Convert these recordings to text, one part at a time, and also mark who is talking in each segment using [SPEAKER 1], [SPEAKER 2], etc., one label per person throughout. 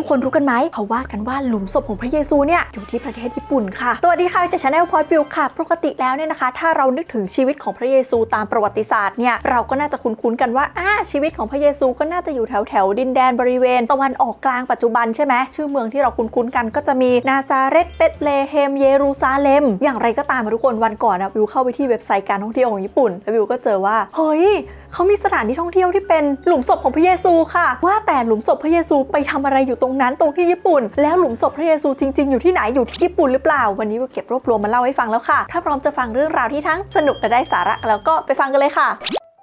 [SPEAKER 1] คนรู้กันไหมเขาว่ากันว่าหลุมศพของพระเยซูเนี่ยอยู่ที่ประเทศญี่ปุ่นค่ะสวัสดีค่ะจาก Channel พอยต์บิวค่ะปกติแล้วเนี่ยนะคะถ้าเรานึกถึงชีวิตของพระเยซูตามประวัติศาสตร์เนี่ยเราก็น่าจะคุ้นๆกันว่าชีวิตของพระเยซูก็น่าจะอยู่แถวดินแดนบริเวณตะวันออกกลางปัจจุบันใช่ไหมชื่อเมืองที่เราคุ้นๆกันก็จะมีนาซาเรตเบธเลเฮมเยรูซาเล็มอย่างไรก็ตามทุกคนวันก่อนวิวเข้าไปที่เว็บไซต์การท่องเที่ยวของญี่ปุ่นแล้ววิวก็เจอว่าเฮ้ยเขามีสถานที่ท่องเที่ยวที่เป็นหลุมศพของพระเยซูค่ะว่าแต่หลุมศพพระเยซูไปทำอะไรอยู่ตรงนั้นตรงที่ญี่ปุ่นแล้วหลุมศพพระเยซูจริงๆอยู่ที่ไหนอยู่ที่ญี่ปุ่นหรือเปล่าวันนี้วิวเก็บรวบรวมมาเล่าให้ฟังแล้วค่ะถ้าพร้อมจะฟังเรื่องราวที่ทั้งสนุกและได้สาระแล้วก็ไปฟังกันเลยค่ะ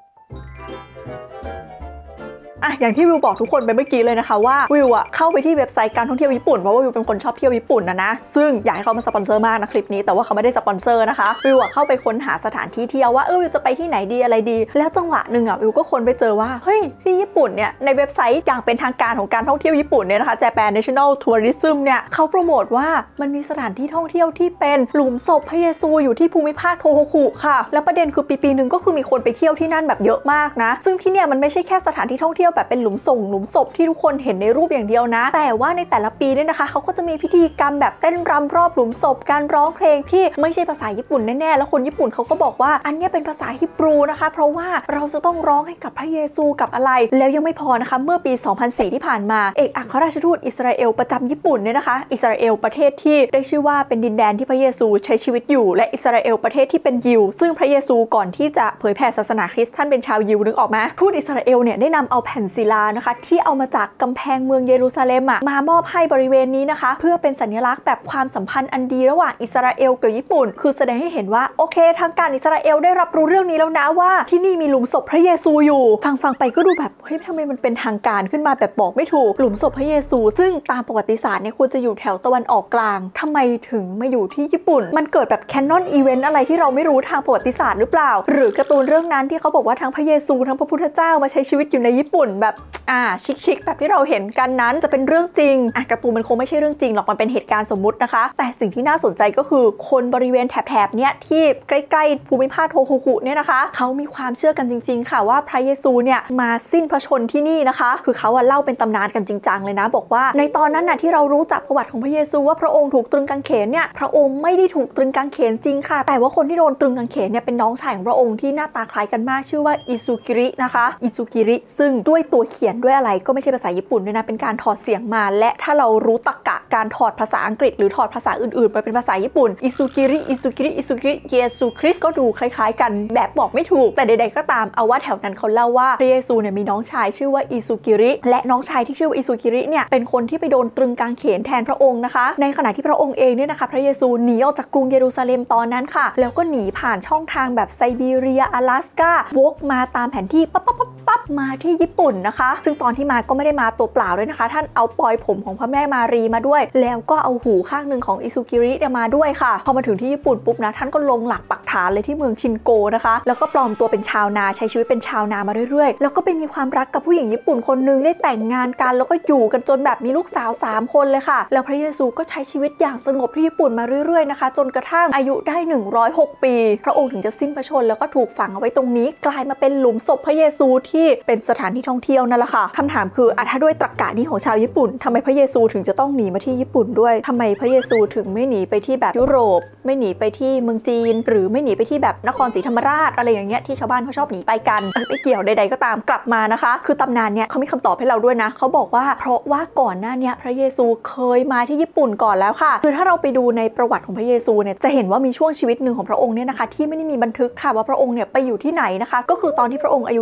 [SPEAKER 1] อย่างที่วิวบอกทุกคนไปเมื่อกี้เลยนะคะว่าวิวเข้าไปที่เว็บไซต์การท่องเที่ยวญี่ปุ่นเพราะว่าวิวเป็นคนชอบเที่ยวญี่ปุ่นนะซึ่งอยากให้เขามาสปอนเซอร์มากนะคลิปนี้แต่ว่าเขาไม่ได้สปอนเซอร์นะคะวิวเข้าไปค้นหาสถานที่เที่ยวว่าวิวจะไปที่ไหนดีอะไรดีแล้วจังหวะหนึ่งวิวก็ค้นไปเจอว่าเฮ้ยที่ญี่ปุ่นเนี่ยในเว็บไซต์อย่างเป็นทางการของการท่องเที่ยวญี่ปุ่นเนี่ยนะคะ Japan National Tourism เนี่ยเขาโปรโมทว่ามันมีสถานที่ท่องเที่ยวที่เป็นหลุมศพพระเยซูอยู่ที่ภูมิภาคโทโฮคุค่ะแล้วประเด็นคือปีนึงก็คือมีคนไปเที่ยวที่นั่นแบบเยอะมากนะซึ่งที่เนี่ยมันไม่ใช่แค่สถานที่ท่องเที่ยวแบบเป็นหลุมศพที่ทุกคนเห็นในรูปอย่างเดียวนะแต่ว่าในแต่ละปีเนี่ยนะคะเขาก็จะมีพิธีกรรมแบบเต้นรำรอบหลุมศพการร้องเพลงที่ไม่ใช่ภาษาญี่ปุ่นแน่ๆแล้วคนญี่ปุ่นเขาก็บอกว่าอันนี้เป็นภาษาฮิบรูนะคะเพราะว่าเราจะต้องร้องให้กับพระเยซูกับอะไรแล้วยังไม่พอนะคะเมื่อปี 2004 ที่ผ่านมาเอกอัครราชทูตอิสราเอลประจำญี่ปุ่นเนี่ยนะคะอิสราเอลประเทศที่ได้ชื่อว่าเป็นดินแดนที่พระเยซูใช้ชีวิตอยู่และอิสราเอลประเทศที่เป็นยิวซึ่งพระเยซูก่อนที่จะเผยแผ่ศาสนาคริสต์ท่านเป็นชาวยิวนึกออกไหมทูตอิสราเอลเนี่ยได้นำเอาแผ่นศิลานะคะที่เอามาจากกำแพงเมืองเยรูซาเล็มมามอบให้บริเวณนี้นะคะเพื่อเป็นสัญลักษณ์แบบความสัมพันธ์อันดีระหว่างอิสราเอลกับญี่ปุ่นคือแสดงให้เห็นว่าโอเคทางการอิสราเอลได้รับรู้เรื่องนี้แล้วนะว่าที่นี่มีหลุมศพพระเยซูอยู่ฟังไปก็ดูแบบเฮ้ยทำไมมันเป็นทางการขึ้นมาแบบบอกไม่ถูกหลุมศพพระเยซูซึ่งตามประวัติศาสตร์เนี่ยควรจะอยู่แถวตะวันออกกลางทำไมถึงมาอยู่ที่ญี่ปุ่นมันเกิดแบบแคนนอนอีเวนต์อะไรที่เราไม่รู้ทางประวัติศาสตร์หรือเปล่าหรือการ์ตูนเรื่องนั้นที่เขาบอกว่าทั้งพระเยซูทั้งพระพุทธเจ้ามาใช้ชีวิตอยู่ในญี่ปุ่นแบบชิคๆแบบที่เราเห็นกันนั้นจะเป็นเรื่องจริงการ์ตูนมันคงไม่ใช่เรื่องจริงหรอกมันเป็นเหตุการณ์สมมุตินะคะแต่สิ่งที่น่าสนใจก็คือคนบริเวณแถบเนี้ยที่ใกล้ๆภูมิภาคโทโฮคุเนี่ยนะคะเขามีความเชื่อกันจริงๆค่ะว่าพระเยซูเนี่ยมาสิ้นพระชนที่นี่นะคะคือเขาเล่าเป็นตำนานกันจริงจังเลยนะบอกว่าในตอนนั้นที่เรารู้จักประวัติของพระเยซูว่าพระองค์ถูกตรึงกางเขนเนี่ยพระองค์ไม่ได้ถูกตรึงกางเขนจริงค่ะแต่ว่าคนที่โดนตรึงกางเขนเนี่ยเป็นน้องชายของพระองค์ที่หน้าตาคล้ายกันมากชื่อว่าอิซุกิรินะคะอิซุกิริซึ่งด้วยตัวเขียนด้วยอะไรก็ไม่ใช่ภาษาญี่ปุ่นด้วยนะเป็นการถอดเสียงมาและถ้าเรารู้ตรรกะการถอดภาษาอังกฤษหรือถอดภาษาอื่นๆไปเป็นภาษาญี่ปุ่นอิซุกิริเยซูคริสต์ก็ดูคล้ายๆกันแบบบอกไม่ถูกแต่ใดๆก็ตามเอาว่าแถวนั้นเขาเล่าว่าพระเยซูเนี่ยมีน้องชายชื่อว่าอิซุกิริและน้องชายที่ชื่อว่าอิซุกิริเนี่ยเป็นคนที่ไปโดนตรึงกางเขนแทนพระองค์นะคะในขณะที่พระองค์เองเนี่ยนะคะพระเยซูหนีออกจากกรุงเยรูซาเล็มตอนนั้นค่ะแล้วก็หนีผ่านช่องทางแบบไซบีเรีย阿拉斯กาวกมาตามแผนที่ปั๊บมาที่ญี่ปุ่นนะคะซึ่งตอนที่มาก็ไม่ได้มาตัวเปล่าด้วยนะคะท่านเอาปลอยผมของพระแม่มารีมาด้วยแล้วก็เอาหูข้างหนึ่งของอิซุกิริมาด้วยค่ะพอมาถึงที่ญี่ปุ่นปุ๊บนะท่านก็ลงหลักปักฐานเลยที่เมืองชินโกนะคะแล้วก็ปลอมตัวเป็นชาวนาใช้ชีวิตเป็นชาวนามาเรื่อยๆแล้วก็ไปมีความรักกับผู้หญิงญี่ปุ่นคนนึงได้แต่งงานกันแล้วก็อยู่กันจนแบบมีลูกสาว3คนเลยค่ะแล้วพระเยซูก็ใช้ชีวิตอย่างสงบที่ญี่ปุ่นมาเรื่อยๆนะคะจนกระทั่งอายุได้106ปีพระองค์ถึงจะสิ้นพระชนแล้วก็ถูกฝังเอาไว้ตรงนี้กลายมาเป็นหลุมศพพระเยซูที่เป็นสถานที่ท่องเที่ยวนั่นแหละค่ะคำถามคือถ้าด้วยตรรกะนี้ของชาวญี่ปุ่นทำไมพระเยซูถึงจะต้องหนีมาที่ญี่ปุ่นด้วยทำไมพระเยซูถึงไม่หนีไปที่แบบยุโรปไม่หนีไปที่เมืองจีนหรือไม่หนีไปที่แบบนครศรีธรรมราชอะไรอย่างเงี้ยที่ชาวบ้านเขาชอบหนีไปกันไม่เกี่ยวใดๆก็ตามกลับมานะคะคือตำนานเนี่ยเขามีคำตอบให้เราด้วยนะเขาบอกว่าเพราะว่าก่อนหน้านี้พระเยซูเคยมาที่ญี่ปุ่นก่อนแล้วค่ะคือถ้าเราไปดูในประวัติของพระเยซูเนี่ยจะเห็นว่ามีช่วงชีวิตหนึ่งของพระองค์เนี่ยนะคะที่ไม่ได้มีบันทึกค่ะว่าพระองค์เนี่ยไปอยู่ที่ไหนนะคะก็คือตอนที่พระองค์อายุ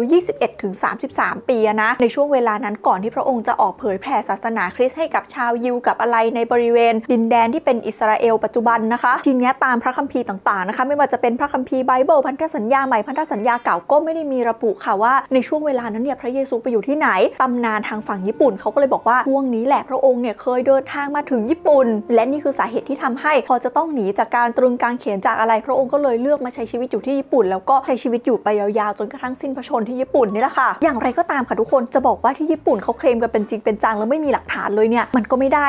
[SPEAKER 1] 21-33 ปีนะในช่วงเวลานั้นก่อนที่พระองค์จะออกเผยแผ่ศาสนาคริสต์ให้กับชาวยิวกับอะไรในบริเวณดินแดนที่เป็นอิสราเอลปัจจุบันนะคะทีนี้ตามพระคัมภีร์ต่างๆนะคะไม่ว่าจะเป็นพระคัมภีร์ไบเบิลพันธสัญญาใหม่พันธสัญญาเก่าก็ไม่ได้มีระบุค่ะว่าในช่วงเวลานั้นเนี่ยพระเยซูไปอยู่ที่ไหนตำนานทางฝั่งญี่ปุ่นเขาก็เลยบอกว่าช่วงนี้แหละพระองค์เนี่ยเคยเดินทางมาถึงญี่ปุ่นและนี่คือสาเหตุที่ทำให้พอจะต้องหนีจากการตรึงกางเขนจากอะไรพระองค์ก็เลยเลือกมาใช้ชีวิตอยู่ที่ญี่ปุ่นแล้วก็ใช้ชีวิตอยู่ไปยาวๆจนกระทั่งสิ้นพระชนที่ญี่ปุ่นนี่แหละค่ะอย่างไรก็ตามค่ะทุกคนจะบอกว่าที่ญี่ปุ่นเขาเคลมกันเป็นจริงเป็นจังแล้วไม่มีหลักฐานเลยเนี่ยมันก็ไม่ได้นะเพราะ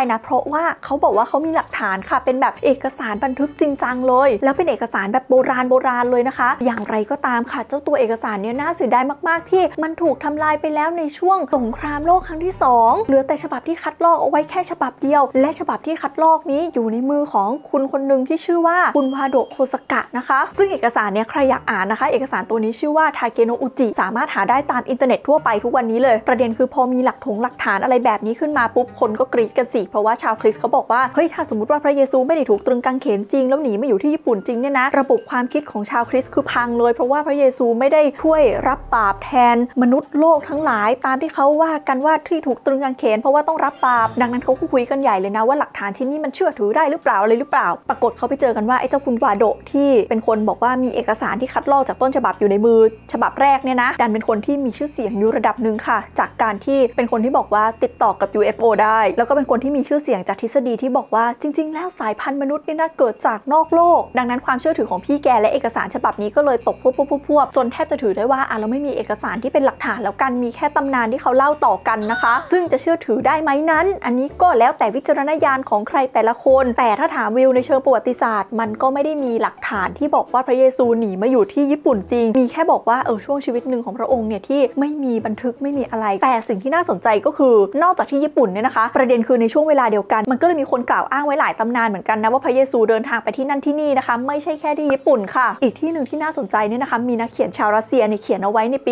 [SPEAKER 1] ะว่าเขาบอกว่าเขามีหลักฐานค่ะเป็นแบบเอกสารบันทึกจริงจังเลยแล้วเป็นเอกสารแบบโบราณเลยนะคะอย่างไรก็ตามค่ะเจ้าตัวเอกสารเนี่ยน่าเสียดายมากๆที่มันถูกทำลายไปแล้วในช่วงสงครามโลกครั้งที่2เหลือแต่ฉบับที่คัดลอกเอาไว้แค่ฉบับเดียวและฉบับที่คัดลอกนี้อยู่ในมือของคุณคนหนึ่งที่ชื่อว่าคุณวาโดะโคสกะนะคะซึ่งเอกสารเนี่ยใครอยากอ่านนะคะเอกสารตัวนี้ชื่อว่าทาเกโนะอุจิสามารถหาได้ตามอินเทอร์เน็ตทั่วไปทุกวันนี้เลยประเด็นคือพอมีหลักฐานอะไรแบบนี้ขึ้นมาปุ๊บคนก็กรี๊ดกันสิเพราะว่าชาวคริสต์เขาบอกว่าเฮ้ยถ้าสมมติว่าพระเยซูไม่ได้ถูกตรึงกางเขนจริงแล้วหนีมาอยู่ที่ญี่ปุ่นจริงเนี่ยนะระบบความคิดของชาวคริสต์คือพังเลยเพราะว่าพระเยซูไม่ได้ช่วยรับบาปแทนมนุษย์โลกทั้งหลายตามที่เขาว่ากันว่าที่ถูกตรึงกางเขนเพราะว่าต้องรับบาปดังนั้นเขาคุยกันใหญ่เลยนะว่าหลักฐานชิ้นนี้มันเชื่อถือได้หรือเปล่าอะไรหรือเปล่าปรากฏเขาไปเจอกันว่าไอ้เจ้าคุณวาโดะที่เป็นคนบอกว่ามีเอกสารที่คัดลอกจากต้นฉบับอยู่ในมือฉบับแรกเนี่ยนะดันเป็นคนที่มีชื่อเสียงอยู่ระดับหนึ่งค่ะจากการที่เป็นคนที่บอกว่าติดต่อกับ UFO ได้แล้วก็เป็นคนที่มีชื่อเสียงจากทฤษฎีที่บอกว่าจริงๆแล้วสายพันธุ์มนุษย์นี่นะเกิดจากนอกโลกดังนั้นความเชื่อถือของพี่แกและเอกสารฉบับนี้ก็เลยตกพวบจนแทบจะถือได้ว่าเราไม่มีเอกสารที่เป็นหลักฐานแล้วกันมีแค่ตำนานที่เขาเล่าต่อกันนะคะซึ่งจะเชื่อถือได้ไหมนั้นอันนี้ก็แล้วแต่วิจารณญาณของใครแต่ละคนแต่ถ้าถามวิวในเชิงประวัติศาสตร์มันก็ไม่ได้มีหลักฐานที่บอกว่าพระเยซูหนีมาอยู่ที่ญี่ปุ่นจริงมีแค่บอกว่าช่วงชีวิตหนึ่งของพระองค์เนี่ยที่ไม่มีบันทึกไม่มีอะไรแต่สิ่งที่น่าสนใจก็คือนอกจากที่ญี่ปุ่นเนี่ยนะคะประเด็นคือในช่วงเวลาเดียวกันมันก็เลยมีคนกล่าวอ้างไว้หลายตำนานเหมือนกันนะว่าพระเยซูเดินทางไปที่นั่นที่นี่นะคะไม่ใช่แค่ที่ญี่ปุ่นค่ะอีกที่หนึ่งที่น่าสนใจเนี่ยนะคะมีนักเขียนชาวรัสเซียเนี่ยเขียนเอาไว้ในปี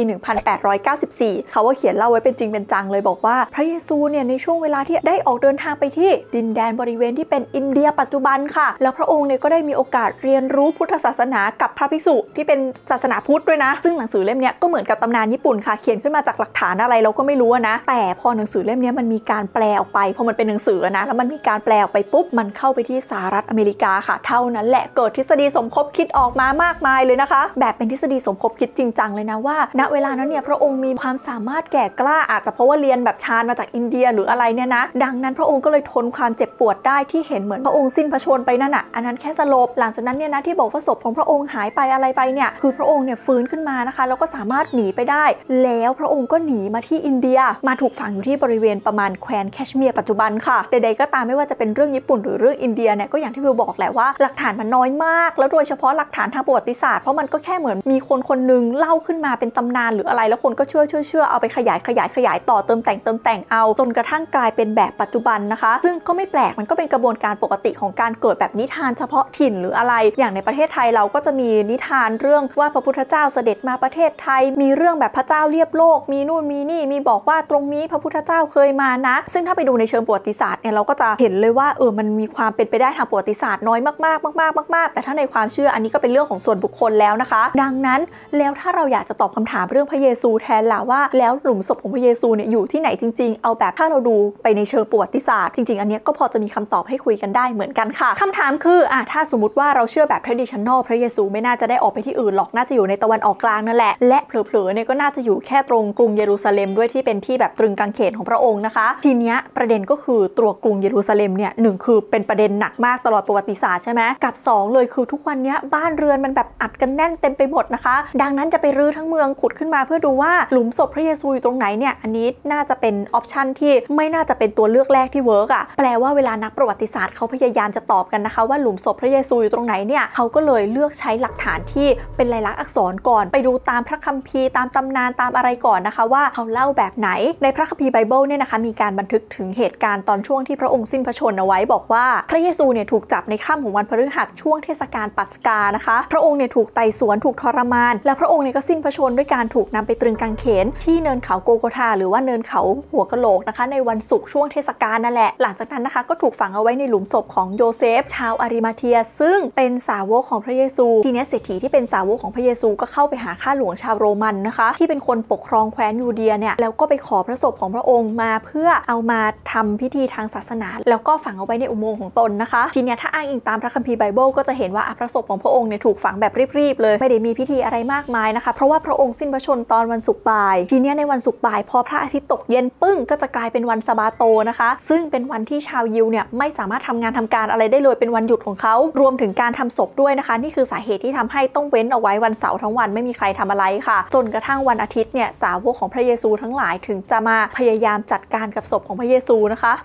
[SPEAKER 1] 1894 เขาว่าเขียนเล่าไว้เป็นจริงเป็นจังเลยบอกว่าพระเยซูเนี่ยในช่วงเวลาที่ได้ออกเดินทางไปที่ดินแดนบริเวณที่เป็นอินเดียปัจจุบันค่ะแล้วพระองค์เนี่ยก็ได้มีโอกาสเรียนรู้พุทธศาสนากับพระภิกษุที่เป็นศาสนาพุทธด้วยนะซึ่งหนังสือเล่มนี้ก็เหมือนกับตำนานญี่ปุ่นค่ะเขียนขึ้นมาจากหลักฐานอะไรเราก็ไม่รู้นะแต่พอหนังสือเล่มนี้มันมีการแปลออกไปพอมันเป็นหนังสือนะแล้วมันมีการแปลออกไปปุ๊บมันเข้าไปที่สหรัฐอเมริกาค่ะเท่านั้นแหละเกิดทฤษฎีสมคบคิดออกมามากมายเลยนะคะแบบเป็นทฤษฎีสมคบคิดจริงจังเลยนะว่าณเวลานั้นเนี่ยพระองค์มีความสามารถแก่กล้าอาจจะเพราะว่าเรียนแบบฌานมาจากอินเดียหรืออะไรเนี่ยนะดังนั้นพระองค์ก็เลยทนความเจ็บปวดได้ที่เห็นเหมือนพระองค์สิ้นพระชนไปนั่นน่ะอันนั้นแค่สลบหลังจากนั้นเนี่ยนะที่บอกว่าศพของพระองค์หายไปอะไรไปเนี่ยคือพระองค์เนี่ยฟื้นขึ้นมานะคะแล้วก็สามารถหนีไปได้แล้วพระองค์ก็หนีมาที่อินเดียมาถูกฝังอยู่ที่บริเวณประมาณแคว้นแคชเมียร์ปัจจุบันค่ะใดๆก็ตามไม่ว่าจะเป็นเรื่องญี่ปุ่นหรือเรื่องอินเดียเนี่ยก็อย่างที่วิวบอกแหละว่าหลักฐานมันน้อยมากแล้วโดยเฉพาะหลักฐานทางประวัติศาสตร์เพราะมันก็แค่เหมือนมีคนนึงเล่าขึ้นมาเป็นตำนานหรืออะไรแล้วคนก็เชื่อเอาไปขยายต่อเติมแต่งเอาจนกระทั่งกลายเป็นแบบปัจจุบันนะคะซึ่งก็ไม่แปลกมันก็เป็นกระบวนการปกติของการเกิดแบบนิทานเฉพาะถิ่นหรืออะไรอย่างในประเทศไทยเราก็จะมีนิทานเรื่องว่าพระพุทธเจ้าเสด็จมาประเทศไทยมีเรื่องแบบพระเจ้าเรียบโลกมีนู่นมีนี่มีบอกว่าตรงนี้พระพุทธเจ้าเคยมานะซึ่งถ้าไปดูในเชิงประวัติศาสตร์เนี่ยเราก็จะเห็นเลยว่ามันมีความเป็นไปได้ทางประวัติศาสตร์น้อยมากแต่ถ้าในความเชื่ออันนี้ก็เป็นเรื่องของส่วนบุคคลแล้วนะคะดังนั้นแล้วถ้าเราอยากจะตอบคำถามเรื่องพระเยซูแทนล่ะว่าแล้วหลุมศพของพระเยซูเนี่ยอยู่ที่ไหนจริงๆเอาแบบถ้าเราดูไปในเชิงประวัติศาสตร์จริงๆอันนี้ก็พอจะมีคำตอบให้คุยกันได้เหมือนกันค่ะคำถามคือถ้าสมมติว่าเราเชื่อแบบ traditional พระเยซูไม่น่าจะได้ออกไปที่อื่นหรอกน่าจะอยู่ในตะวันออกกลางนั่นแหละและเผลอๆเนี่ยก็น่าจะอยู่แค่ตรงกรุงเยรูซาเล็มด้วยที่เป็นที่แบบตรึงกางเขนของพระองค์นะคะทีเนี้ยประเด็นก็คือตัวกรุงเยรูซาเล็มเนี่ย1คือเป็นประเด็นหนักมากตลอดประวัติศาสตร์ใช่ไหมกับ2เลยคือทุกวันนี้บ้านเรือนมันแบบอัดกันแน่นเต็มไปหมดนะคะดังนั้นจะไปรื้อทั้งเมืองขุดขึ้นมาเพื่อดูว่าหลุมศพพระเยซูอยู่ตรงไหนเนี่ยอันนี้น่าจะเป็นออปชันที่ไม่น่าจะเป็นตัวเลือกแรกที่เวิร์กแปลว่าเวลานักประวัติศาสตร์เขาพยายามจะตอบกันนะคะว่าหลุมศพพระเยซูอยู่ตรงไหนเนี่ยเขาก็เลยเลือกใช้หลักฐานที่เป็นลายลักษณ์อักษรก่อนไปดูตามพระคัมภีร์ตามตำนานตามอะไรก่อนนะคะว่าเขาเล่าแบบไหนในพระคัมภีร์ไบเบิลเนี่ยนะคะมีการบันทึกถึงเหตุการณ์ตอนช่วงที่พระองค์สิ้นพระชนเอาไว้บอกว่าพระเยซูเนี่ยถูกจับในค่ำของวันพฤหัสช่วงเทศกาลปัสกานะคะพระองค์เนี่ยถูกไต่สวนถูกทรมานและพระองค์เนี่ยก็สิ้นพระชนด้วยการถูกนำไปตรึงกางเขนที่เนินเขาโกโกธาหรือว่าเนินเขาหัวกะโหลกนะคะในวันศุกร์ช่วงเทศกาลนั่นแหละหลังจากนั้นนะคะก็ถูกฝังเอาไว้ในหลุมศพของโยเซฟชาวอาริมาเทียซึ่งเป็นสาวกของพระเยซูทีนี้เศรษฐีที่เป็นสาวกของพระเยซูก็เข้าไปหาข้าหลวงชาวโรมันนะคะที่เป็นคนปกครองแคว้นยูเดียเนี่ยแล้วก็ไปขอพระศพของพระองค์มาเพื่อเอามาทำพิธีทางศาสนาแล้วก็ฝังเอาไว้ในอุโมงค์ของตนนะคะทีนี้ถ้าอ้างอิงตามพระคัมภีร์ไบเบิลก็จะเห็นว่าพระศพของพระองค์เนี่ยถูกฝังแบบรีบๆเลยไม่ได้มีพิธีอะไรมากมายนะคะเพราะว่าพระองค์สิ้นพระชนตอนวันศุกร์บ่ายทีนี้ในวันศุกร์บ่ายพอพระอาทิตย์ตกเย็นปึ้งก็จะกลายเป็นวันซาบาโตนะคะซึ่งเป็นวันที่ชาวยิวเนี่ยไม่สามารถทำงานทำการอะไรได้เลยเป็นวันหยุดของเขารวมถึงการทำศพด้วยนะคะนี่คือสาเหตุที่ทำให้ต้องเว้นเอาไว้วันเสาร์ทั้งวันไม่มีใครทำอะไรค่ะจนกระทั่งวันอาทิตย์เนี่ยสาวกของพระเยซูทั้งหลายถึงจะมาพยายามจัดการกับศพของพระเยซูนะคะโดยวิธี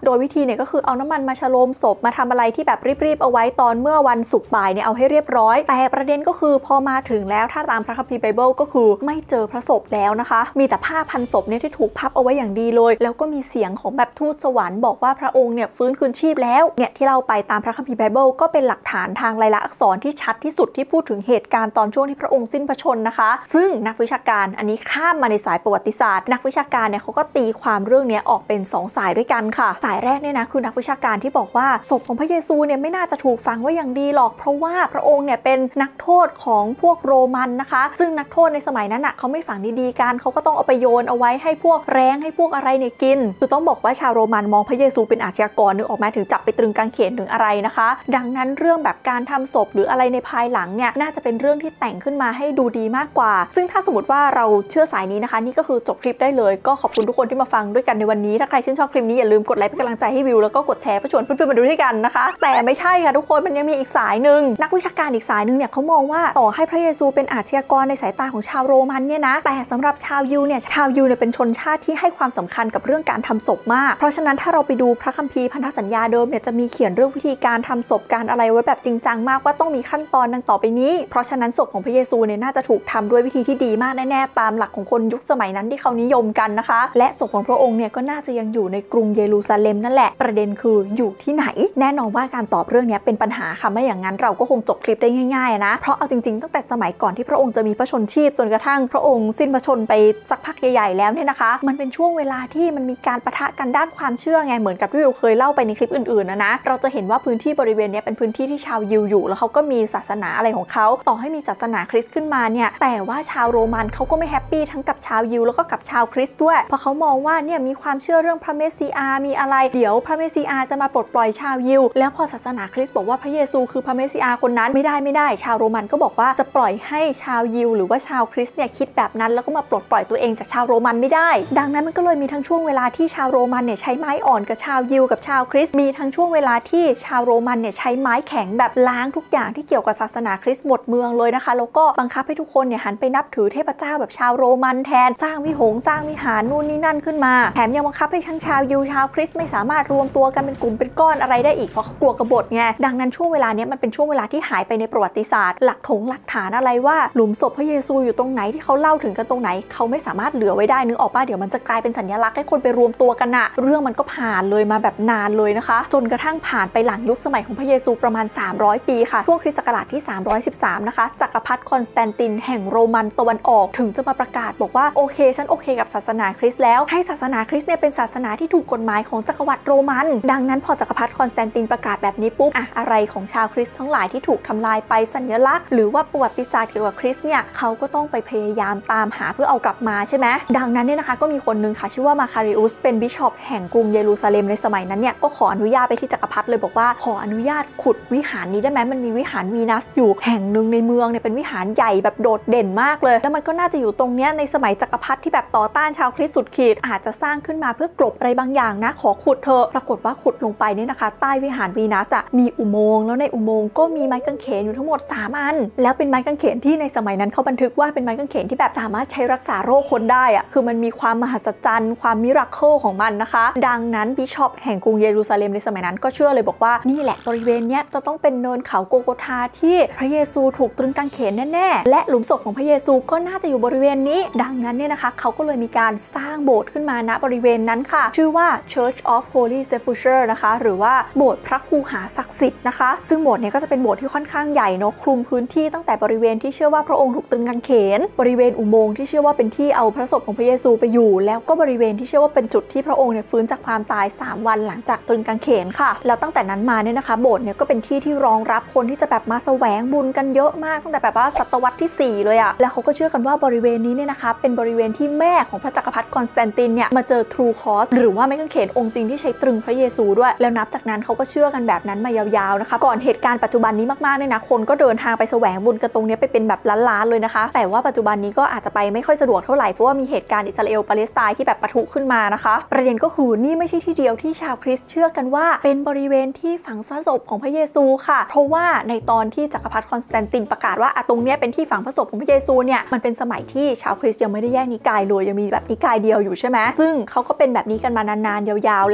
[SPEAKER 1] เนี่ยก็คือเอาน้ำมันมาฉโลมศพมาทำอะไรที่แบบรีบๆเอาไว้ตอนเมื่อวันศุกร์บ่ายเนี่ยเอาให้เรียบร้อยแต่ประเด็นก็คือพอมาถึงแล้วถ้าตามพระคัมภีร์ไบเบิลก็คือไม่เจอพระศพแล้วนะคะมีแต่ผ้าพันศพเนี่ยที่ถูกพับเอาไว้อย่างดีเลยแล้วก็มีเสียงของแบบทูตสวรรค์บอกว่าพระองค์เนี่ยฟื้นคืนชีพแล้วเนี่ยที่เราไปตามพระคัมภีร์ไบเบิลก็เป็นหลักฐานทางลายลักษณ์อักษรที่ชัดที่สุดที่พูดถึงเหตุการณ์ตอนช่วงที่พระองค์สิ้นพระชนนะคะซึ่งนักวิชาการอันนี้ข้ามมาในสายประวัติศาสตร์นักวิชาการเนี่ยเขาก็ตีความเรื่องนี้ออกเป็น2สายด้วยกันค่ะสายแรกเนี่ยนะคือนักวิชาการที่บอกว่าศพของพระเยซูเนี่ยไม่น่าจะถูกฝังไว้อย่างดีหรอกเพราะว่าพระองค์เนี่ยเป็นนักโทษของพวกโรมันนะคะซึ่งนักโทษในสมัยนั้นเขาไม่ฝังดีๆกันเขาก็ต้องเอาไปโยนเอาไว้ให้พวกแร้งให้พวกอะไรเนี่ยกินคือต้องบอกว่าชาวโรมันมองพระเยซูเป็นอาชญากรนึกออกมาถึงจับไปตรึงกางเขนถึงอะไรนะคะดังนั้นเรื่องแบบการทำศพหรืออะไรในภายหลังเนี่ยน่าจะเป็นเรื่องที่แต่งขึ้นมาให้ดูดีมากกว่าซึ่งถ้าสมมติว่าเราเชื่อสายนี้นะคะนี่ก็คือจบคลิปได้เลยก็ขอบคุณทุกคนที่มาฟังด้วยกันในวันนี้ถ้าใครชื่นชอบคลิปนี้อย่าลืมกดไลค์เป็นกำลังใจให้วิวแล้วก็กดแชร์เพื่อชวนเพื่อนๆมาดูด้วยกันนะคะแต่ไม่ใช่ค่ะทุกคนมันยังมีอีกสายหนึ่งนักวิชาการอีกสายหนึ่งเนี่ยเขามองว่าต่อให้พระเยซูเป็นอาชญากรในสายตาของชาวโรมันเนี่ยนะแต่สำหรับชาวยิวเนี่ยเป็นชนชาติที่ให้ความสำคัญกับเรื่องการทำศพมากเพราะฉะนั้นถ้าเราไปดูพระคัมภีร์พันธสัญญาเดิมเนี่ยจะมีเขียนเรื่องวิธีการทำศพการอะไรไว้แบบจริงจังมากว่าต้องมีขั้นตอนดังต่อไปนี้เพราะฉะนั้นศพของพระเยซูเนี่ยน่าจะถูกทำด้วยวิธีที่ดีมากแน่ๆตามหลักของคนยุคสมัยนั้นที่เขานิยมกันนะคะและศพของพระองค์เนี่ยก็น่าจะยังอยู่ในกรุงเยรูซาเล็มนั่นแหละประเด็นคืออยู่ที่ไหนแน่นอนว่าการตอบเรื่องนี้เป็นปัญหาค่ะไม่อย่างนั้นเราก็คงจบคลิปได้ง่ายๆนะเพราะเอาจริงๆตั้งแต่สมัยก่อนที่พระองค์จะมีพระชนชีพจนกระทั่งพระองค์สิ้นพระชนไปสักพักใหญ่ๆแล้วเนี่ยนะคะมันเป็นช่วงเวลาที่มันมีการปะทะกันด้านความเชื่อไงเหมือนกับที่เราเคยเล่าไปในคลิปอื่นๆนะเราจะเห็นว่าพื้นที่บริเวณนี้เป็นพื้นที่ที่ชาวยิวอยู่แล้วเขาก็มีศาสนาอะไรของเขาต่อให้มีศาสนาคริสต์ขึ้นมาเนี่ยแต่ว่าชาวโรมันเขาก็ไม่แฮปปี้ทั้งกับชาวยิวแล้วก็กับชาวคริสต์ด้วยเพราะเขามองว่าเนี่ยมีความเชื่อเรื่องพระเมสสิอามีอะไรเดี๋ยวพระเมสสิอาจะมาปลดปล่อยชาวยิวแล้วพอศาสนาคริสต์บอกว่าพระเยซูคือพระเมสสิอาคนนั้นไม่ได้ชาวโรมันก็บอกว่าจะปล่อยให้ชาวยิวหรือว่าชาวคริสต์เนี่ยคิดแบบนั้นแล้วก็มาปลดปล่อยตัวเองจากชาวโรมันไม่ได้ดังนั้นมันก็เลยมีทั้งช่วงเวลาที่ชาวโรมันเนี่ยใช้ไม้อ่อนกับชาวยิวกับชาวคริสต์มีทั้งช่วงเวลาที่ชาวโรมันเนี่ยใช้ไม้แข็งแบบล้างทุกอย่างที่เกี่ยวกับศาสนาคริสต์หมดเมืองเลยนะคะแล้วก็บังคับให้ทุกคนเนี่ยหันไปนับถือเทพเจ้าแบบชาวโรมันแทนสร้างวิหงสร้างวิหารนู่นนี่นั่นขึ้นมาแถมยังบังคับให้ทั้งชาวยิวชาวคริสต์ไม่สามารถรวมตัวกันเป็นกลุ่มเป็นก้อนอะไรได้อีกเพราะเขากลัวกบฏไงดังนั้นช่วงเวลานี้มันเป็นช่วงเวลาที่หายไปในประวัติศาสตร์หลักฐานอะไรว่าหลุมศพพระเยซูอยู่ตรงไหนที่เขาเล่าถึงกันตรงไหนเขาไม่สามารถเหลือไว้ได้นึกออกป่ะเดี๋ยวมันจะกลายเป็นสัญลักษณ์ให้คนไปรวมตัวกันอะเรื่องมันก็ผ่านเลยมาแบบนานเลยนะคะจนกระทั่งผ่านไปหลังยุคสมัยของพระเยซูประมาณ300ปีค่ะช่วงคริสต์ศักราชที่313นะคะจักรพรรดิคอนสแตนตินแห่งโรมันตะวันออกถึงจะมาประกาศบอกว่าโอเคฉันโอเคกับศาสนาคริสต์แล้วให้ศาสนาคริสต์เนี่ยเป็นศาสนาที่ถูกกฎหมายของจักรวรรดิโรมันดังนั้นพอจักรพรรดิคอนสแตนตินประกาศแบบนี้ปุ๊บอะไรของชาวคริสต์ทั้งหลายที่ถูกทำลายไปสัญลักษณ์หรือว่าประวัติศาสตร์เกี่ยวกับคริสต์เนี่ยเขาก็ต้องไปพยายามตามหาเพื่อเอากลับมาใช่ไหมดังนั้นเนี่ยนะคะก็มีคนนึงค่ะชื่อว่ามาคาริอุสเป็นบิชอปแห่งกรุงเยรูซาเล็มในสมัยนั้นเนี่ยก็ขออนุญาตไปที่จักรพรรดิเลยบอกว่าขออนุญาตขุดวิหารนี้ได้ไหมมันมีวิหารวีนัสอยู่แห่งหนึ่งในเมืองเนี่ยเป็นวิหารใหญ่แบบโดดเด่นมากเลยแล้วมันก็น่าจะอยู่ตรงเนี้ยในสมัยจักรพรรดิที่แบบต่อต้านชาวคริสต์สุดขีดอาจจะสร้างขึ้นมาเพื่อกลบอะไรบางอย่างนะขอขุดเถอะปรากฏว่าขุดลงไปเนี่ยนะคะใต้วิหารวีนัสมีอุโมงค์แล้วในอุโมงค์ก็มีไม้กางเขนอยู่ทั้งหมด3อันแล้วเป็นไม้กางเขนที่ในสมัยนั้นเขาบันทึกว่าเป็นไม้กางเขนที่แบบสามารถใช้รักษาโรคคนได้คือมันมีความมหัศจรรย์ความมิราเคิลของมันนะคะดังนั้นบิชอปแห่งกรุงเยรูซาเล็มในสมัยนั้นก็เชื่อเลยบอกว่านี่แหละบริเวณเนี้ยจะต้องเป็นเนินเขาโกโกธาที่พระเยซูถูกตรึงกางเขนแน่ๆและหลุมศพของพระเยซูก็น่าจะอยู่บริเวณนี้ดังนั้นเนี่ยนะคะเขาก็เลยมีการสร้างโบสถ์ขึ้นมาณบริเวณนั้นค่ะชื่อว่า Church of Holy Sepulchre นะคะหรือว่าโบสถ์พระคูหาศักดิ์สิทธิ์นะคะซึ่งโบสถ์เนี่ยก็จะเป็นโบสถ์ที่ค่อนข้างใหญ่เนาะคลุมพื้นที่ตั้งแต่บริเวณที่เชื่อว่าพระองค์ถูกตรึงกางเขนบริเวณอุโมงค์ที่เชื่อว่าเป็นที่เอาพระศพของพระเยซูไปอยู่แล้วก็บริเวณที่เชื่อว่าเป็นจุดที่พระองค์เนี่ยฟื้นจากความตาย3วันหลังจากตรึงกางเขนค่ะแล้วตั้งแต่นั้นมาเนี่ยนะคะโบสถ์เนี่ยก็เป็นที่ที่รองรับคนที่จะแบบมาแสวงบุญกันเยอะมากตั้งแต่แบบว่าศตวรรษที่4เลยแล้วเขาก็เชื่อกันว่าบริเวณนี้เนี่ยนะคะเป็นบริเวณที่แม่ของพระจักรพรรดิคอนสแตนตินเนี่ยมาเจอทรูคอสหรือว่าไม้กางเขนองค์จริงที่ใช้ตรึงพระเยซูด้วยแล้วนับจากนั้นเขาก็เชื่อกันแบบนั้นมายาวๆนะคะก่อนเหตุการณ์ปัจจุบันนี้มากๆเนี่ยนะคนก็เดินทางไปแสวงบุญกันตรงนี้ไปเป็นแบบล้านๆเลยนะคะแต่ว่าปัจจุบันนี้ก็อาจจะไปไม่ค่อยสะดวกเท่าไหร่เพราะว่ามีเหตุการณ์อิสราเอลปาเลสไตน์ที่แบบปะทุขึ้นมานะคะประเด็นก็คือนี่ไม่ใช่ที่เดียวที่ชาวคริสต์เชื่อกันว่าเป็นบริเวณที่ฝังซ่อนศพของพระเยซูค่ะเพราะว่าในตอนที่จักรพรรดิคอนสแตนตินประกาศว่าตรงนี้เป็นที่ฝังพระศพของพระเยซูเนี่ยมันเป็นสมัยที่ชาวคริสต์ยังไม่ได้แยกนิกายเลยยังมีแบบนิกายเดียวอยู่ใช่ไหมซึ่งเขาก็เป็นแบบนี้กันมานานๆยาวๆแหละจนกระทั่ง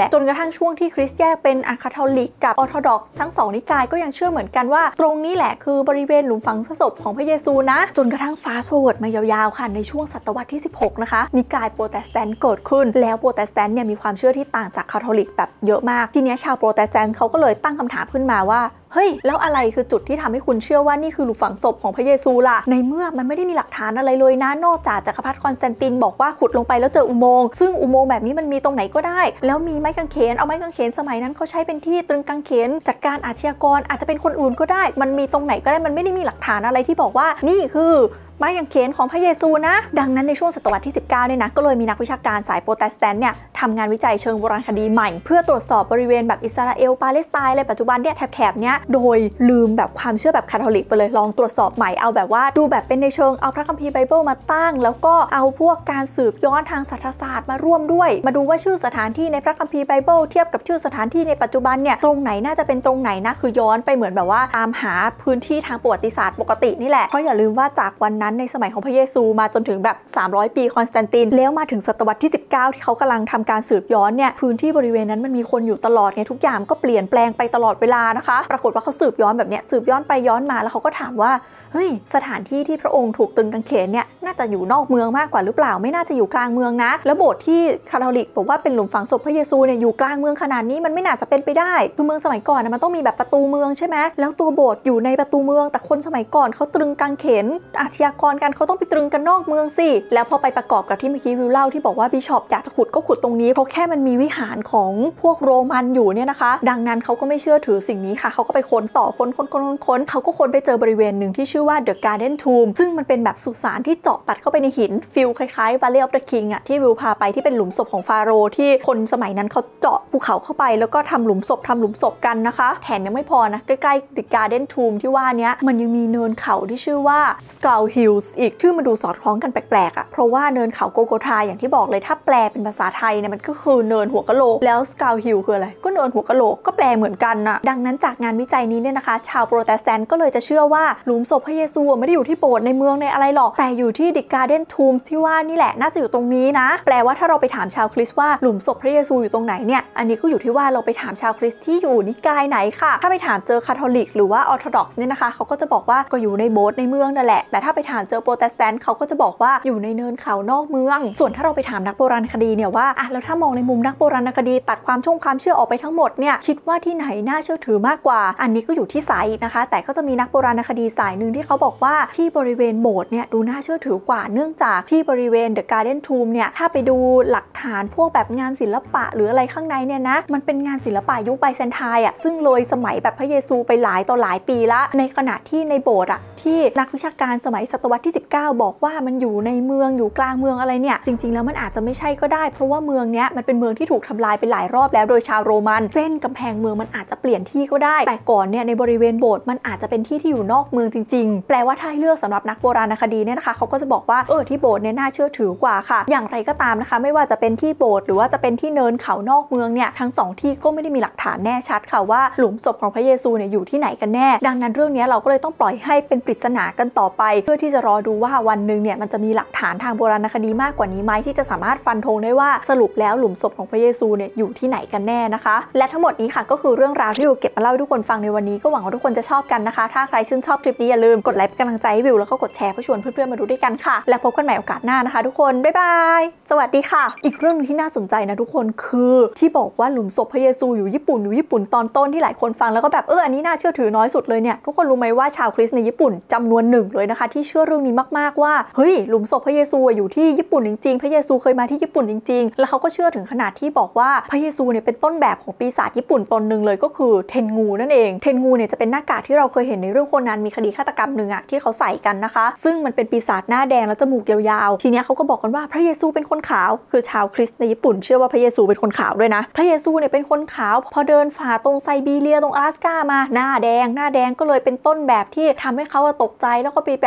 [SPEAKER 1] ทั่งช่วงที่คริสต์แยกเป็นคาทอลิกกับออร์โธดอกซ์ทั้ง2นิกายก็ยังเชื่อเหมือนกันว่าตรงนี้แหละคือบริเวณหลุมฝังศพของพระเยซูนะจนกระทั่งฟาสต์ฟอร์เวิร์ดมายาวๆค่ะในช่วงศตวรรษที่16นะคะนิกายโปรเตสแตนต์เกิดขึ้นแล้วโปรเตสแตนต์เนี่ยมีความเชื่อที่ต่างจากคาทอลิกแบบเยอะมากทีนี้ชาวโปรเตสแตนต์เขาก็เลยตั้งคำถามขึ้นมาว่าเฮ้ยแล้วอะไรคือจุดที่ทำให้คุณเชื่อว่านี่คือหลุมฝังศพของพระเยซูล่ะในเมื่อมันไม่ได้มีหลักฐานอะไรเลยนะนอกจากจักรพรรดิคอนสแตนตินบอกว่าขุดลงไปแล้วเจออุโมงค์ซึ่งอุโมงค์แบบนี้มันมีตรงไหนก็ได้แล้วมีไม้กางเขนเอาไม้กางเขนสมัยนั้นเขาใช้เป็นที่ตรึงกางเขนจัดการอาชญากรอาจจะเป็นคนอื่นก็ได้มันมีตรงไหนก็ได้มันไม่ได้มีหลักฐานอะไรที่บอกว่านี่คือไม้กางเขนของพระเยซูนะดังนั้นในช่วงศตวรรษที่19เนี่ยนะก็เลยมีนักวิชาการสายโปรเตสแตนต์เนี่ยทำงานวิจัยเชิงโบราณคดีใหม่เพื่อตรวจสอบบริเวณแบบอิสราเอลปาเลสไตน์อะไรปัจจุบันเนี่ยแถบเนี้ยโดยลืมแบบความเชื่อแบบคาทอลิกไปเลยลองตรวจสอบใหม่เอาแบบว่าดูแบบเป็นในเชิงเอาพระคัมภีร์ไบเบิลมาตั้งแล้วก็เอาพวกการสืบย้อนทางศาสตร์ศาสตร์มาร่วมด้วยมาดูว่าชื่อสถานที่ในพระคัมภีร์ไบเบิลเทียบกับชื่อสถานที่ในปัจจุบันเนี่ยตรงไหนน่าจะเป็นตรงไหนนะคือย้อนไปเหมือนแบบว่าตามหาพื้นที่ทางประวัติศาสตร์ปกตินี่แหละเพราะอย่าลืมว่าจากวันนั้นในสมัยของพระเยซูมาจนถึงแบบ300ปีคอนสแตนตินแล้วมาถึงศตวรรษที่19ที่เขากำลังทำการสืบย้อนเนี่ยพื้นที่บริเวณนั้นมันมีคนอยู่ตลอดไงทุกอย่างก็เปลี่ยนแปลงไปตลอดเวลานะคะปรากฏว่าเขาสืบย้อนแบบเนี้ยสืบย้อนไปย้อนมาแล้วเขาก็ถามว่าเฮ้ยสถานที่ที่พระองค์ถูกตรึงกางเขนเนี่ยน่าจะอยู่นอกเมืองมากกว่าหรือเปล่าไม่น่าจะอยู่กลางเมืองนะแล้วโบสถ์ที่คาทอลิกบอกว่าเป็นหลุมฝังศพพระเยซูเนี่ยอยู่กลางเมืองขนาดนี้มันไม่น่าจะเป็นไปได้คือเมืองสมัยก่อนนะมันต้องมีแบบประตูเมืองใช่ไหมแล้วตัวโบสถ์อยู่ในประตูเมืองแต่คนสมัยก่อนเขาตรึงกางเขนอาชญากรกันเขาต้องไปตรึงกันนอกเมืองสิแล้วพอไปประกอบกับที่เมื่อกี้วิวเล่าที่บอกว่าบิชอปอยากจะขุดก็ขุดตรงนี้เพราะแค่มันมีวิหารของพวกโรมันอยู่เนี่ยนะคะดังนั้นเขาก็ไม่เชื่อถือสิ่งนี้ค่ะเขาก็ไปค้นต่อค้นเขาก็ค้นไปเจอบริเวณหนึ่งที่ชื่อว่า The Garden Tomb ซึ่งมันเป็นแบบสุสานที่เจาะตัดเข้าไปในหินฟิลคล้ายๆ Valley of the King อะที่วิวพาไปที่เป็นหลุมศพของฟาโรห์ที่คนสมัยนั้นเขาเจาะภูเขาเข้าไปแล้วก็ทำหลุมศพกันนะคะแถมยังไม่พอนะใกล้ๆ The Garden Tomb ที่ว่านี้มันยังมีเนินเขาที่ชื่อว่า Skull Hills อีกชื่อมาดูสอดคล้องกันแปลกๆอะเพราะว่าเนินเขาโกโกธาอย่างที่บอกเลยถ้าแปลเป็นภาษาไทยเนี่ยมันก็คือเนินหัวกะโหลกแล้ว Skull Hill คืออะไรก็เนินหัวกะโหลกก็แปลเหมือนกันนะดังนั้นจากงานวิจัยนี้เนี่ยนะคะชาวโปรเตสแตนต์ก็เลยจะเชื่อว่าหลุมศพพระเยซูไม่ได้อยู่ที่โบสถ์ในเมืองในอะไรหรอกแต่อยู่ที่ The Garden Tomb ที่ว่านี่แหละน่าจะอยู่ตรงนี้นะแปลว่าถ้าเราไปถามชาวคริสต์ว่าหลุมศพพระเยซูอยู่ตรงไหนเนี่ยอันนี้ก็อยู่ที่ว่าเราไปถามชาวคริสต์ที่อยู่นิกายไหนค่ะถ้าไปถามเจอคาทอลิกหรือว่าออร์โธดอกซ์เนี่ยนะคะเขาก็จะบอกว่าก็อยู่ในโบสถ์ในเมืองนั่นแหละแต่ถ้าไปถามเจอโปรเตสแตนต์เขาก็จะบอกว่าอยู่ในเนินเขานอกเมืองส่วนถ้าเราไปถามนักโบราณคดีเนี่ยว่าแล้วถ้ามองในมุมนักโบราณคดีตัดความเชื่อออกไปทั้งหมดเนี่ยคิดว่าที่ไหนน่าเชื่อถือมากกว่าอันนี้ก็อยู่ที่ไซส์นะคะแต่ก็จะมีนักโบราณคดีสายหนึ่งที่เขาบอกว่าที่บริเวณโบสถ์เนี่ยดูน่าเชื่อถือกว่าเนื่องจากที่บริเวณ The Garden Tomb เนี่ยถ้าไปดูหลักฐานพวกแบบงานศิลปะหรืออะไรข้างในเนี่ยนะมันเป็นงานศิลปะยุคไบแซนไทน์ซึ่งเลยสมัยแบบพระเยซูไปหลายต่อหลายปีละในขณะที่ในโบสถ์ที่นักวิชาการสมัยศตวรรษที่19บอกว่ามันอยู่ในเมืองอยู่กลางเมืองอะไรเนี่ยจริงๆแล้วมันอาจจะไม่ใช่ก็ได้เพราะว่าเมืองเนี้ยมันเป็นเมืองที่ถูกทำลายไปหลายรอบแล้วโดยชาวโรมันเส้นกำแพงเมืองมันอาจจะเปลี่ยนที่ก็ได้แต่ก่อนเนี่ยในบริเวณโบสถ์มันอาจจะเป็นที่ที่อยู่นอกเมืองจริงๆแปลว่าถ้าเลือกสำหรับนักโบราณคดีเนี่ยนะคะเขาก็จะบอกว่าที่โบสถ์เนี่ยน่าเชื่อถือกว่าค่ะอย่างไรก็ตามนะคะไม่ว่าจะเป็นที่โบสถ์หรือว่าจะเป็นที่เนินเขานอกเมืองเนี่ยทั้ง2ที่ก็ไม่ได้มีหลักฐานแน่ชัดค่ะว่าหลุมศพของพระเยซูเนี่ยอยู่ที่ไหนกันแน่ดังนั้นเรื่องนี้เราก็เลยต้องปล่อยให้เป็นปริศนากันต่อไปเพื่อที่จะรอดูว่าวันหนึ่งเนี่ยมันจะมีหลักฐานทางโบราณคดีมากกว่านี้ไหมที่จะสามารถฟันธงได้ว่าสรุปแล้วหลุมศพของพระเยซูเนี่ยอยู่ที่ไหนกันแน่นะคะและทั้งหมดนี้ค่ะก็คือเรื่องราวที่วิวเก็บมาเล่าให้ทุกคนฟังในวันนี้ก็หวังว่าทุกคนจะชอบกันนะคะถ้าใครชื่นชอบคลิปนี้อย่าลืมกดไลค์เป็นกำลังใจให้วิวแล้วก็กดแชร์เพื่อชวนเพื่อนๆมาดูด้วยกันค่ะแล้วพบกันใหม่โอกาสหน้านะคะทุกคนบ๊ายบายสวัสดีค่ะอีกเรื่องนึงที่น่าสนใจนะทุกคนคือที่บอกว่าหลุมศพพระเยซูอยู่ญี่ปุ่นตอนต้นที่หลายคนฟังแล้วก็แบบอันนี้น่าเชื่อถือน้อยสุดเลยเนี่ยทุกคนรู้ไหมว่าชาวคริสต์ในญี่ปุ่นจำนวนหนึ่งเลยนะคะที่เชื่อเรื่องนี้มากๆว่าเฮ้ยหลุมศพพระเยซูอยู่ที่ญี่ปุ่นจริงๆพระเยซูเคยมาที่ญี่ปุ่นจริงๆแล้วเขาก็เชื่อถึงขนาดที่บอกว่าพระเยซูเนี่ยเป็นต้นแบบของปีศาจญี่ปุ่นตนหนึ่งเลยก็คือเทนงูนั่นเองเทนงูเนี่ยจะเป็นหน้ากากที่เราเคยเห็นในเรื่องโคนันมีคดีฆาตกรรมหนึ่งที่เขาใส่กันนะคะซึ่งมันเป็นปีศาจหน้าแดงแล้วจมูกยาวๆทีเนี้ยเขาก็บอกกันว่าพระเยซูเป็นคนขาวคือชาวคริสต์ในญี่ปุ่นเชื่อว่าพระเยซูเป็นคนขาวด้วยนะพระเยซูเนี่ยเป็นคนขาวพอเดินฝ่าตรงไซบีเรียตรง阿拉斯ก้ามาหน้าแดงก็เลยเป็นต้นแบบที่ทำให้เขาตกใจแล้วก็ไปแบบเป็น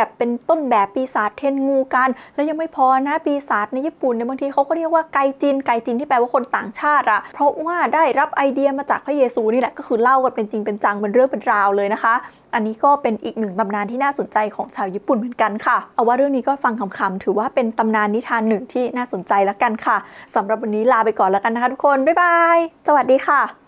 [SPEAKER 1] ต้นแบบปีศาจเทนงูกันแล้วยังไม่พอนะปีศาจในญี่ปุ่นเนี่ยบางทีเขาก็เรียกว่าไกจินที่แปลว่าคนต่างชาติอะเพราะว่าได้รับไอเดียมาจากพระเยซูนี่แหละก็คือเล่ากันเป็นจริงเป็นจังเป็นเรื่องเป็นราวเลยนะคะอันนี้ก็เป็นอีกหนึ่งตำนานที่น่าสนใจของชาวญี่ปุ่นเหมือนกันค่ะเอาว่าเรื่องนี้ก็ฟังขำๆถือว่าเป็นตำนานนิทานหนึ่งที่น่าสนใจแล้วกันค่ะสำหรับวันนี้ลาไปก่อนแล้วกันนะคะทุกคนบ๊ายบายสวัสดีค่ะ